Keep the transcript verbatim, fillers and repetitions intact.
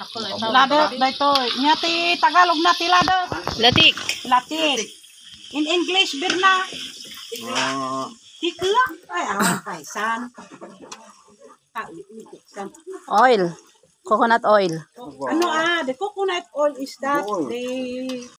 Ladot, dito. Nyati Tagalog na ti ladot. Latik. Latik. In English, Birna. Ah, Tikla. Ay, awan, paisan. Oil. Coconut oil. Ano ah, the coconut oil is that Oil. the